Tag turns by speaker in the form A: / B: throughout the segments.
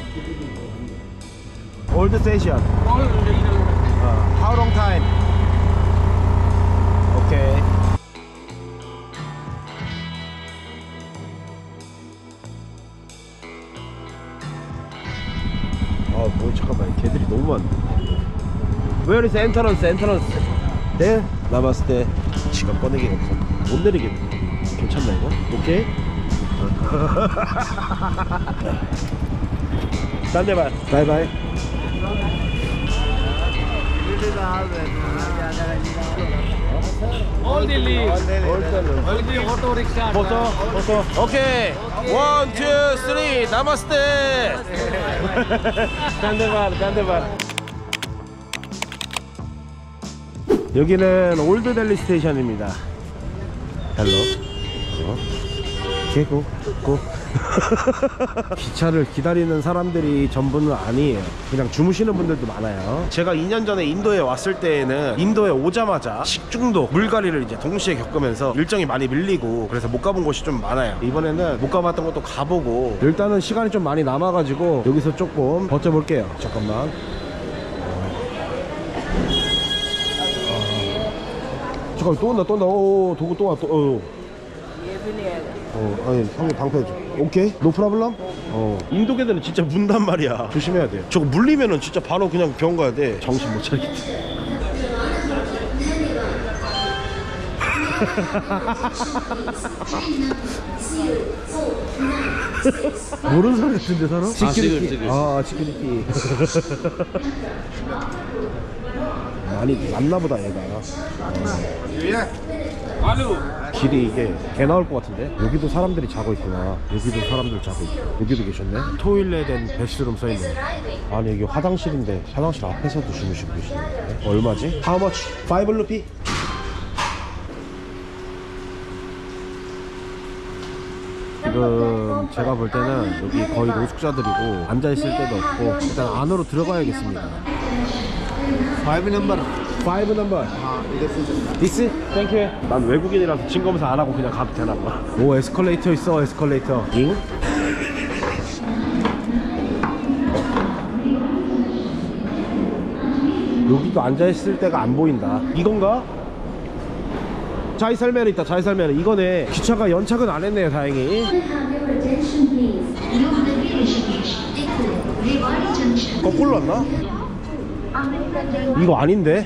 A: Old station. How long time? Okay. 뭐 잠깐만, 개들이 너무 많네. Where is entrance? Entrance. 네? 나 봤을 때 지갑 꺼내기가 없어. 못 내리겠네. 괜찮나 이거? 오케이? 딴 데 봐. 바이바이.
B: All Delhi. Only auto rickshaw.
A: 포토. 오케이. 1, 2, 3. 나마스테. 딴데 봐. 여기는 올드 델리 스테이션입니다. 헬로. 오케이, 고. 기차를 기다리는 사람들이 전부는 아니에요. 그냥 주무시는 분들도 많아요. 제가 2년 전에 인도에 왔을 때에는 인도에 오자마자 식중독, 물갈이를 이제 동시에 겪으면서 일정이 많이 밀리고 그래서 못 가본 곳이 좀 많아요. 이번에는 못 가봤던 것도 가보고, 일단은 시간이 좀 많이 남아가지고 여기서 조금 버텨볼게요. 잠깐만. 잠깐만, 또 온다. 오, 도구 또 와. 아니, 형님 방패해줘. 오케이? 노 프라블럼? 인도 개들은 진짜 문단 말이야. 조심해야 돼. 저거 물리면은 진짜 바로 그냥 병원 가야 돼. 정신 못 차리겠다. 모르는 사람 같은데, 사람? 시큐리티. 시큐리티. 많이 맞나보다 얘가. 길이 이게 개 나올 것 같은데. 여기도 사람들이 자고 있구나. 여기도 사람들 자고 있고, 여기도 계셨네. 토일렛 앤 베스룸 써있네. 아니, 여기 화장실인데 화장실 앞에서도 주무시고 계시네. 얼마지? How much? 5 루피? 지금 제가 볼 때는 여기 거의 노숙자들이고 앉아있을 데도 없고, 일단 안으로 들어가야겠습니다. 5 넘버. This? Thank you. 난 외국인이라서 진검사 안 하고 그냥 가도 되나 봐. 오, 에스컬레이터 있어. 에스컬레이터. 잉? 여기도 앉아있을 데가 안 보인다. 이건가? 자이살메르 있다. 자이살메르. 이거네. 기차가 연착은 안 했네요, 다행히. 거꾸로 왔나? 이거 아닌데?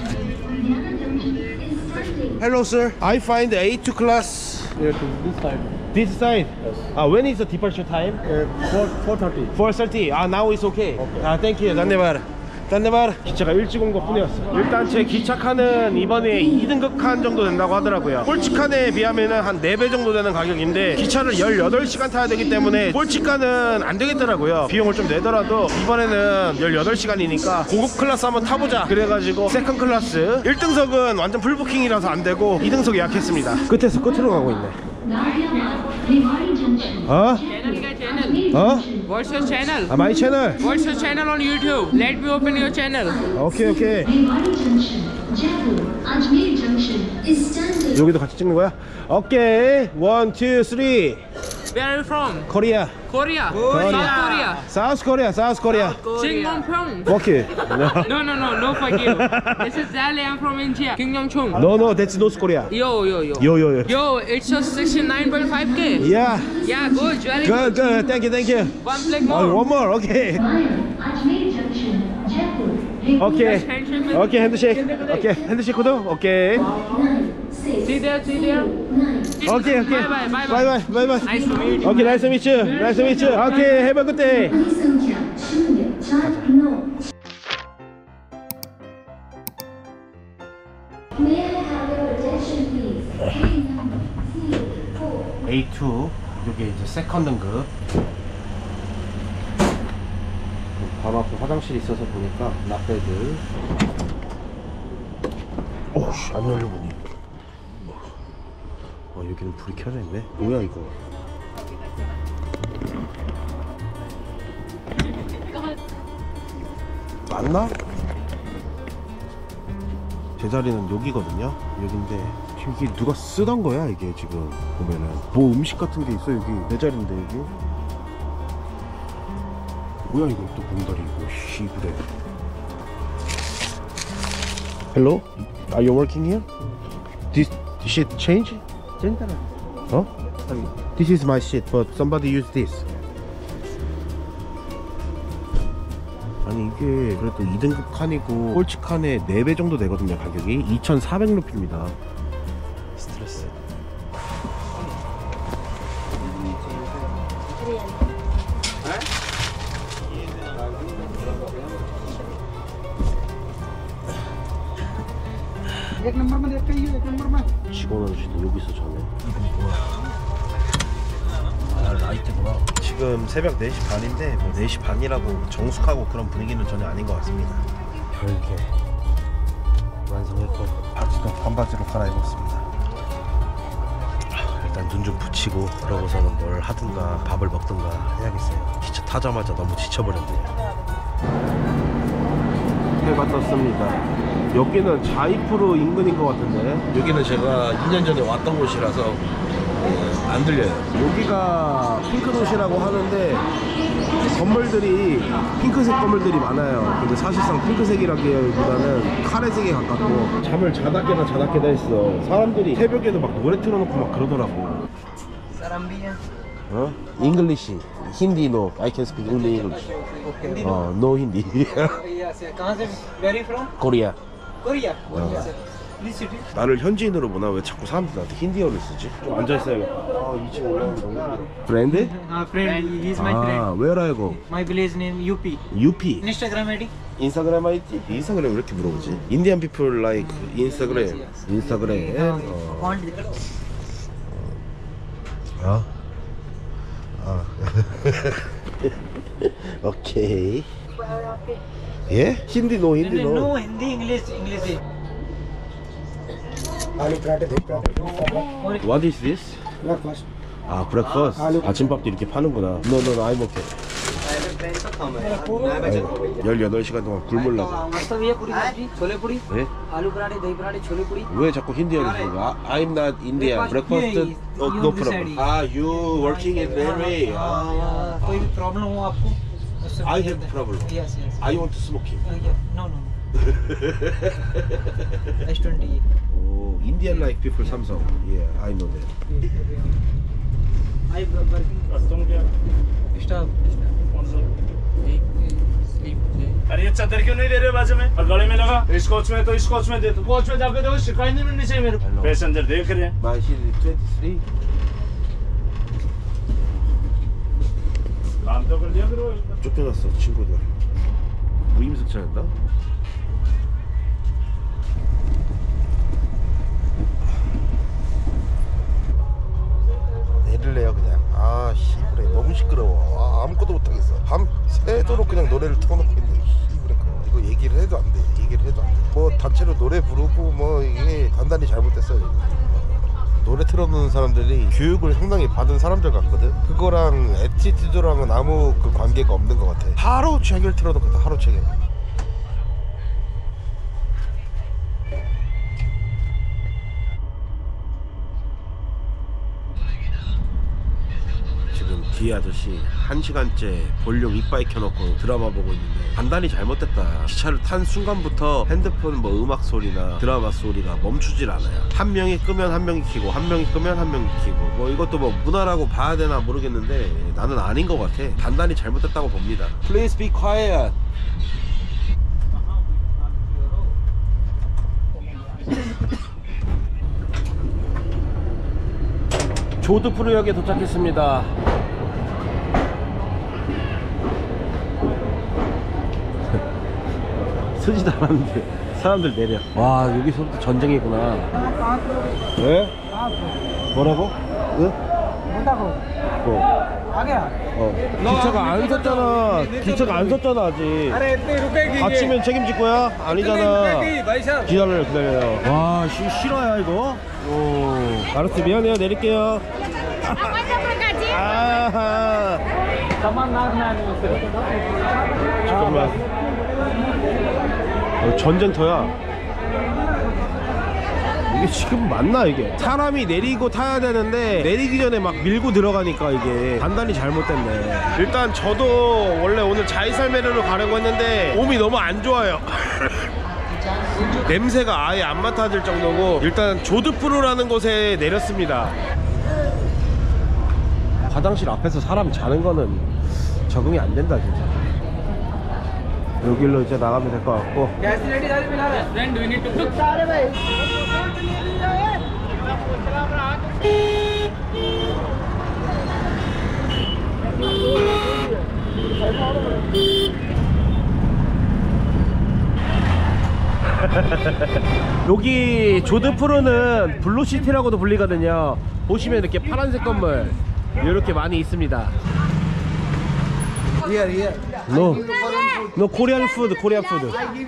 A: Hello sir, I find A2 class.
B: This side.
A: This side?
B: Yes.
A: When is the departure time?
B: 4:30.
A: 4:30. Now it's okay. Thank you. 단네바르. 기차가 일찍 온 것 뿐이었어. 일단 제 기차칸은 이번에 2등급 칸 정도 된다고 하더라고요. 꼴찌칸에 비하면 한 4배 정도 되는 가격인데, 기차를 18시간 타야 되기 때문에 꼴찌칸은 안 되겠더라고요. 비용을 좀 내더라도 이번에는 18시간이니까 고급 클래스 한번 타보자 그래가지고 세컨 클래스 1등석은 완전 풀부킹이라서 안 되고 2등석 예약했습니다. 끝에서 끝으로 가고 있네.
C: What's your channel?
A: My channel.
C: What's your channel on YouTube? Let me open your channel.
A: 오케이. 여기도 같이 찍는 거야? 오케이. 1, 2, 3.
C: Where are you from?
A: Korea.
C: Korea. South Korea.
A: South Korea.
C: Chingmongpyeong.
A: Okay.
C: No, fuck you. This is Zali, I'm from India. Kyungyeongchung.
A: No, that's North Korea.
C: Yo. Yo, it's just 69.5k.
A: Yeah.
C: Yeah, good, very
A: Good. Thank you.
C: One flag more.
A: One more. Okay. 핸드쉐이크. 오케이, 핸드쉐이크 코드. 오케이.
C: See there.
A: 오케이.
C: Bye. Nice to meet you.
A: 오케이, nice to meet you. 오케이, have a good day. A2. 이게 이제 세컨 등급. 바로 앞에 화장실이 있어서 보니까 락베드. 오우씨, 안 열려보니. 여기는 불이 켜져 있네. 뭐야 이거? 맞나? 제 자리는 여기거든요. 여긴데 이게 누가 쓰던 거야 이게. 지금 보면은 뭐 음식 같은 게 있어. 여기 내 자리인데 여기. 뭐야 이거 또 봉다리 이거 씨부래. Hello? Are you working here? This shit change? 어? This is my shit, but somebody use this. 아니 이게 그래도 2등급 칸이고 꼴찌 칸에 4배 정도 되거든요. 가격이 2,400루피입니다. 스트레스. 직원 아저씨도 여기서 전에. 아 라이트구나. 지금 새벽 4시 반인데 뭐 4시 반이라고 정숙하고 그런 분위기는 전혀 아닌 것 같습니다. 별게 완성했고 바지도 반바지로 갈아입었습니다. 일단 눈 좀 붙이고 그러고서는 뭘 하든가 밥을 먹든가 해야겠어요. 기차 타자마자 너무 지쳐버렸네요. 해가 떴습니다. 여기는 자이프로 인근인 것 같은데 여기는 제가 2년 전에 왔던 곳이라서 안 들려요. 여기가 핑크도시라고 하는데 건물들이 핑크색 건물들이 많아요. 근데 사실상 핑크색이라기보다는 카레색에 가깝고 잠을 자다 깨다 했어. 사람들이 새벽에도 막 노래 틀어놓고 막 그러더라고. 어? English, Hindi no. I can speak only English. No Hindi.
D: कहाँ से? Where are you from?
A: Korea.
D: Korea. Which city?
A: 나를 현지인으로 보나? 왜 자꾸 사람들이 나한테 힌디어를 쓰지? 좀 앉아있어야겠다. 아 2층 올라가면 너무 힘들어. Friend?
D: Friend. He is my friend.
A: Where I go?
D: My village name UP.
A: UP.
D: Instagram ID?
A: 인스타그램 아이디? 인스타그램 왜 이렇게 물어보지? Indian people like 인스타그램. 인스타그램.
D: Font.
A: 아. 아. 오케이. 예? 힌디 노 힌디 노.
D: No Hindi, English.
A: What is this?
B: Breakfast.
A: 아, 브렉퍼스트. 아침밥도 이렇게 파는구나. No, I'm okay. 18시간 동안 굶으려고.
D: मतलब ये पूरी सब्जी छोले पूरी
A: 네?
D: आलू पराठे दही पराठे छोले पूरी
A: 왜 자꾸 힌디어를 쓰는 I'm not Indian. Breakfast? No problem. You working in railway?
D: कोई भी प्रॉब्लम हो आपको उससे
A: I have problem.
D: Yes
A: I want to smoking.
D: No S20
A: Oh, Indian like people Samsung. Yeah, I know that.
D: I working staff
E: अरे ये चादर क्यों नहीं दे रहे बाजू में और गले में लगा इस कोच में तो इस कोच में दे तो कोच में जाके देखो शिकायत नहीं मिलनी चाहिए मेरे को पैसेंजर देख रहे हैं
A: My seat is 23.
E: काम तो कर दिया फिर वो
A: 쫓겨났어 친구들. 무임승차였나? 내릴래요 그냥. 아 씨부레 너무 시끄러워. 아, 아무것도 못하겠어. 밤새도록 그냥 노래를 틀어놓고 있네. 씨부레 이거 얘기를 해도 안 돼. 뭐 단체로 노래 부르고 뭐 이게 단단히 잘못됐어요. 노래 틀어놓는 사람들이 교육을 상당히 받은 사람들 같거든. 그거랑 에티튜드랑은 아무 그 관계가 없는 것 같아. 하루 종일 틀어놓거든. 하루 종일. 지금 뒤에 아저씨 1시간째 볼륨 이빠이 켜놓고 드라마 보고 있는데 단단히 잘못됐다. 기차를 탄 순간부터 핸드폰 뭐 음악 소리나 드라마 소리가 멈추질 않아요. 한 명이 끄면 한 명이 켜고 한 명이 끄면 한 명이 켜고 뭐 이것도 뭐 문화라고 봐야 되나 모르겠는데 나는 아닌 것 같아. 단단히 잘못됐다고 봅니다. Please be quiet. 조드푸르역에 도착했습니다. 쓰지도 않았는데 사람들 내려. 와 여기서부터 전쟁이구나. 왜? 뭐라고? 응? 뭐? 기차가 안 섰잖아. 기차가 안 섰잖아 아직. 다치면 책임질 거야? 아니잖아. 기다려요. 와 실화야 이거? 오. 알았어 미안해요 내릴게요. 아하. 잠깐만. 전쟁터야. 이게 지금 맞나 이게? 사람이 내리고 타야 되는데 내리기 전에 막 밀고 들어가니까 이게 판단이 잘못됐네. 일단 저도 원래 오늘 자이살메르로 가려고 했는데 몸이 너무 안 좋아요. 냄새가 아예 안 맡아질 정도고 일단 조드푸르라는 곳에 내렸습니다. 화장실 앞에서 사람 자는 거는 적응이 안 된다 진짜. 여기로 이제 나가면 될 것 같고.
C: Then do we need to cook?
A: 여기 조드푸르는 블루시티라고도 불리거든요. 보시면 이렇게 파란색 건물 이렇게 많이 있습니다. No, no Korean food, Korean food.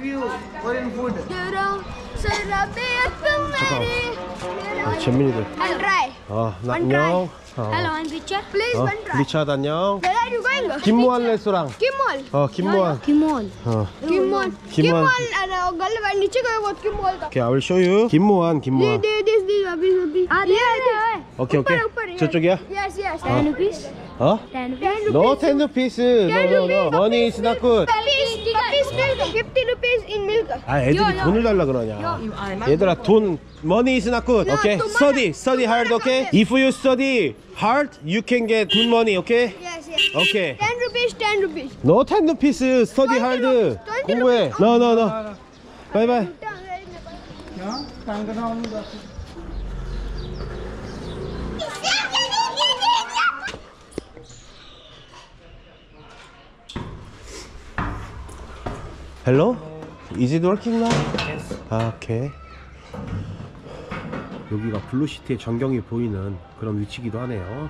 A: 아, 재민이들.
F: I'll try.
A: 안녕.
F: Hello, I'm Richard. Please one try.
A: 리차드 안녕.
F: Where are you going?
A: 김모한 레스토랑.
F: Kimmel.
A: 김모한.
F: Kimmel.
A: Kimmel.
F: Kimmel. And गल नीचे गए वो Kimmel का.
A: Okay, I will show you. 김모한.
F: This अभी.
A: 오케이.
F: ऊपर.
A: 저쪽이야?
F: Yes. 10 rupees.
A: 10
F: rupees.
A: No 10 rupees. No. Money is not good.
F: Puppies milk. 50 rupees in milk.
A: 아, 애들이 돈을 달라 그러냐. 얘들아, 돈 money is not good. Okay? Study hard, okay? If you study hard, you can get good money, okay?
F: Yes.
A: Okay.
F: 10 rupees.
A: No 10 rupees. Study hard. 공부해. No. Bye bye. Hello? Is it working now? Yes. Okay. 여기가 블루시티의 전경이 보이는 그런 위치기도 하네요.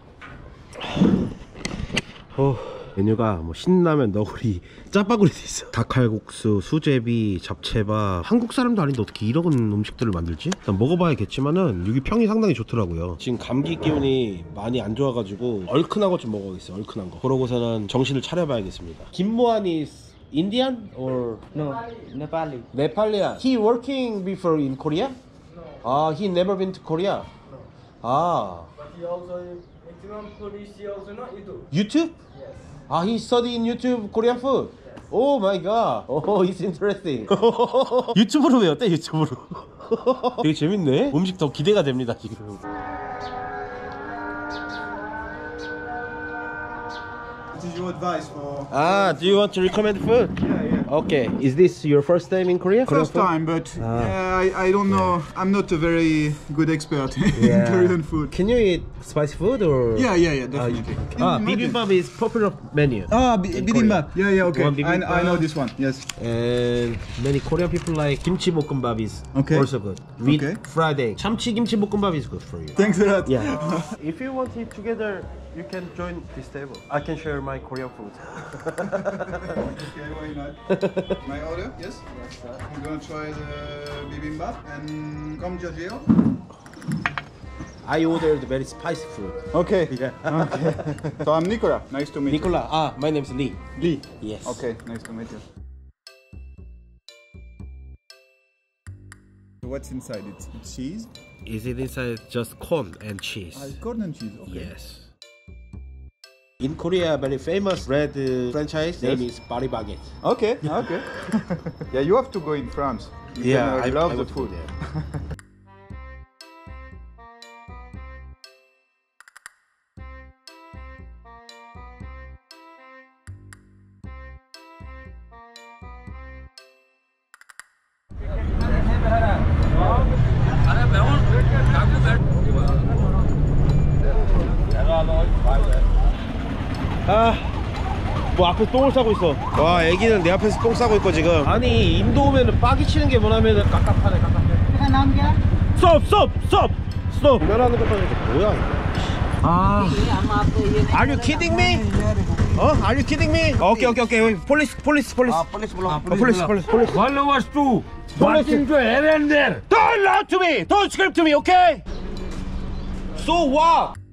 A: 메뉴가 뭐 신라면, 너구리, 짜파구리 돼 있어. 닭칼국수, 수제비, 잡채밥. 한국 사람도 아닌데 어떻게 이런 음식들을 만들지? 일단 먹어봐야겠지만은 여기 평이 상당히 좋더라고요. 지금 감기 기운이 많이 안 좋아가지고 얼큰한 거 좀 먹어야겠어요. 얼큰한 거. 그러고서는 정신을 차려봐야겠습니다. 김모한이 Indian or
D: No, Nepali.
A: Nepali? He working before in Korea? He never been to Korea.
B: He also maximum food is he also not YouTube.
A: YouTube? Yes. He study in YouTube Korean food. Oh my god. It's interesting. 유튜브로 배웠대, 유튜브로. 되게 재밌네. 음식 더 기대가 됩니다, 지금.
G: What is your advice for
A: Do you want to recommend food?
G: Yeah.
A: Okay. Is this your first time in Korea?
G: First time, but I don't know. I'm not a very good expert in Korean food.
A: Can you eat spicy food or?
G: Yeah, definitely.
A: Bibimbap is popular menu.
G: Bibimbap. Yeah, okay.
A: One bibimbap.
G: I know this one. Yes.
A: And many Korean people like kimchi bokkeumbap is also good. With fried egg. 참치 kimchi bokkeumbap is good for you.
G: Thanks a lot.
A: Yeah. If you want to eat together, you can join this table. I can share my Korean food.
G: Okay, why not? My order? Yes. I'm gonna try the bibimbap and come Giorgio.
A: I ordered very spicy food.
G: Okay.
A: Yeah.
G: Okay. So I'm Nicola. Nice to meet you.
A: Nicola. My name is Lee.
G: Lee.
A: Yes.
G: Okay. Nice to meet you. What's inside? It's cheese.
A: Is it inside just corn and cheese?
G: Corn and cheese. Okay.
A: Yes. In Korea, very famous bread franchise name is Paris Baguette.
G: Okay. Yeah, you have to go in France. I love the food.
A: 뭐 앞에서 똥을 싸고 있어. 와, 애기는 내 앞에서 똥 싸고 있고 지금. 아니, 인도 오면은 빠기 치는 게 뭐냐면은 깝깝하네. Stop. 면하는 것도 아니고 뭐야 이거. Are you kidding me? Are you kidding me? Okay. Police. Police.
B: Followers too. Watching to here and there.
A: Don't lie to me. Don't scream to me, okay? So what?